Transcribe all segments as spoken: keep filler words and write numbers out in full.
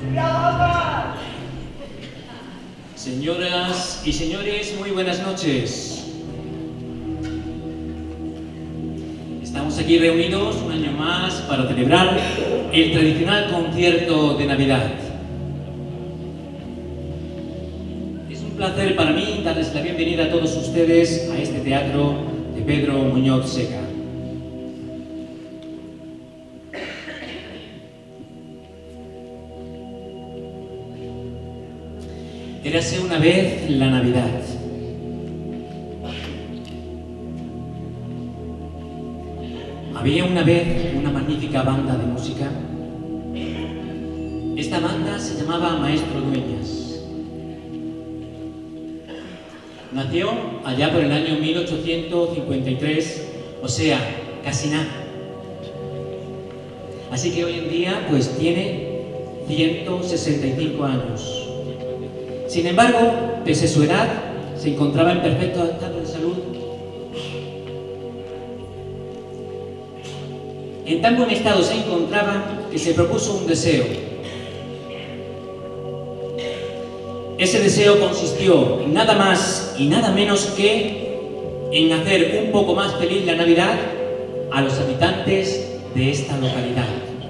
Señoras y señores, muy buenas noches. Estamos aquí reunidos un año más para celebrar el tradicional concierto de Navidad. Es un placer para mí darles la bienvenida a todos ustedes a este teatro de Pedro Muñoz Seca. Érase una vez la Navidad. Había una vez una magnífica banda de música. Esta banda se llamaba Maestro Dueñas. Nació allá por el año mil ochocientos cincuenta y tres, o sea, casi nada. Así que hoy en día pues tiene ciento sesenta y cinco años. Sin embargo, pese a su edad, se encontraba en perfecto estado de salud. En tan buen estado se encontraba que se propuso un deseo. Ese deseo consistió en nada más y nada menos que en hacer un poco más feliz la Navidad a los habitantes de esta localidad.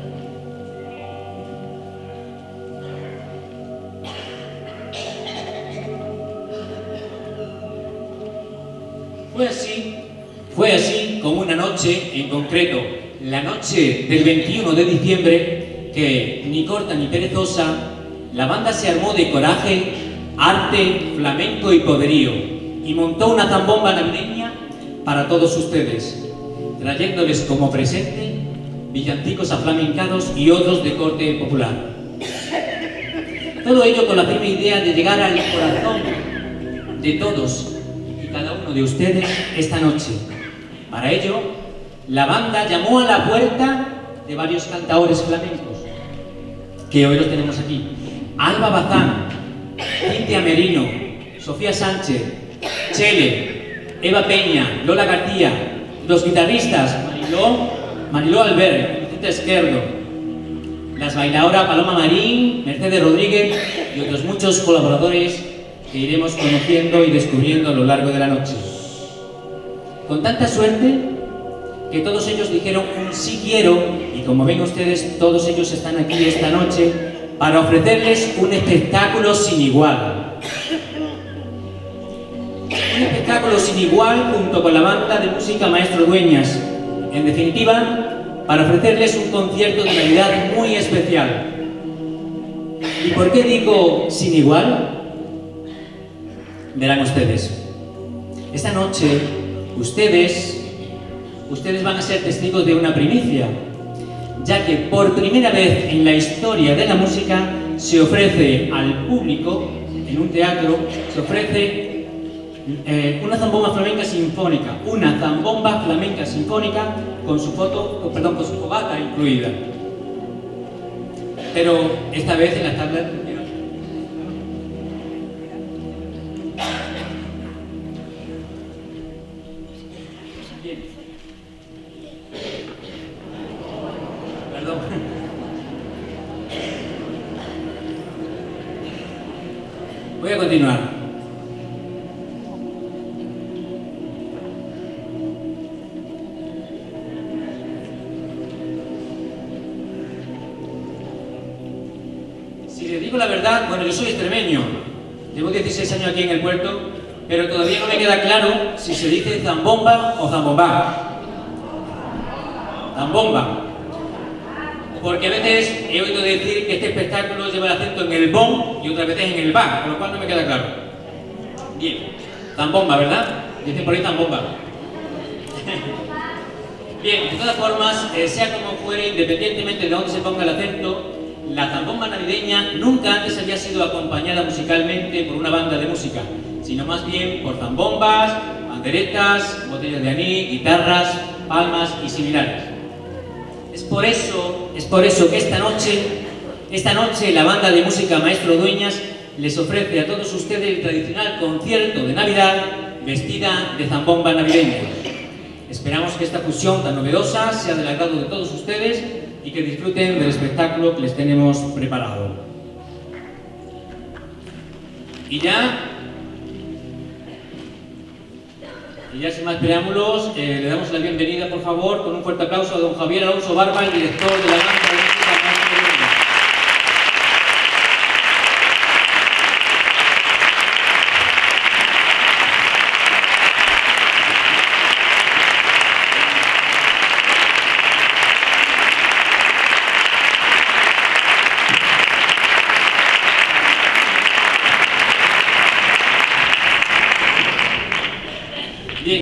Fue así, fue así como una noche en concreto, la noche del veintiuno de diciembre, que ni corta ni perezosa, la banda se armó de coraje, arte, flamenco y poderío y montó una zambomba navideña para todos ustedes, trayéndoles como presente villancicos aflamencados y otros de corte popular. Todo ello con la firme idea de llegar al corazón de todos cada uno de ustedes esta noche. Para ello, la banda llamó a la puerta de varios cantaores flamencos, que hoy los tenemos aquí: Alba Bazán, Cintia Merino, Sofía Sánchez, Chele, Eva Peña, Lola García, los guitarristas Mariló, Mariló Albert, Vicente Esquerdo, las bailadoras Paloma Marín, Mercedes Rodríguez y otros muchos colaboradores que iremos conociendo y descubriendo a lo largo de la noche. Con tanta suerte que todos ellos dijeron un sí quiero, y como ven ustedes, todos ellos están aquí esta noche para ofrecerles un espectáculo sin igual. Un espectáculo sin igual junto con la banda de música Maestro Dueñas. En definitiva, para ofrecerles un concierto de Navidad muy especial. ¿Y por qué digo sin igual? Verán ustedes, esta noche ustedes, ustedes van a ser testigos de una primicia, ya que por primera vez en la historia de la música se ofrece al público, en un teatro, se ofrece eh, una zambomba flamenca sinfónica, una zambomba flamenca sinfónica con su foto, perdón, con su fogata incluida. Pero esta vez en la tabla. Perdón. Voy a continuar. Si les digo la verdad, bueno, yo soy extremeño. Llevo dieciséis años aquí en el puerto, pero todavía no me queda claro si se dice zambomba o zambombá. Zambomba. Porque a veces he oído decir que este espectáculo lleva el acento en el bom y otras veces en el ba, con lo cual no me queda claro. Bien, zambomba, ¿verdad? Dicen por ahí zambomba. Bien, de todas formas, eh, sea como fuere, independientemente de dónde se ponga el acento, la zambomba navideña nunca antes había sido acompañada musicalmente por una banda de música, sino más bien por zambombas, panderetas, botellas de anís, guitarras, palmas y similares. Es por eso, es por eso que esta noche, esta noche la banda de música Maestro Dueñas les ofrece a todos ustedes el tradicional concierto de Navidad vestida de zambomba navideña. Esperamos que esta fusión tan novedosa sea del agrado de todos ustedes y que disfruten del espectáculo que les tenemos preparado. Y ya, y ya sin más preámbulos, eh, le damos la bienvenida, por favor, con un fuerte aplauso a don Javier Alonso Barba, el director de la banda.